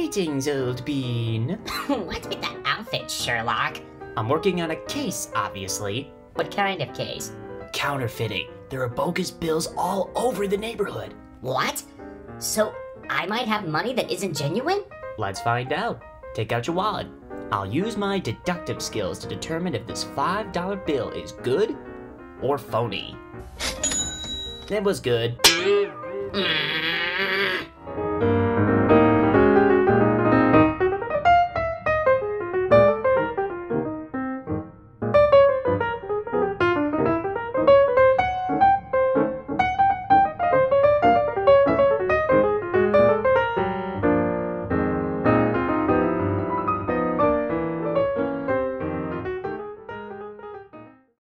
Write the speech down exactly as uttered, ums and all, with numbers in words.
Greetings, old bean. What's with that outfit, Sherlock? I'm working on a case, obviously. What kind of case? Counterfeiting. There are bogus bills all over the neighborhood. What? So, I might have money that isn't genuine? Let's find out. Take out your wallet. I'll use my deductive skills to determine if this five dollar bill is good or phony. It was good. Mm.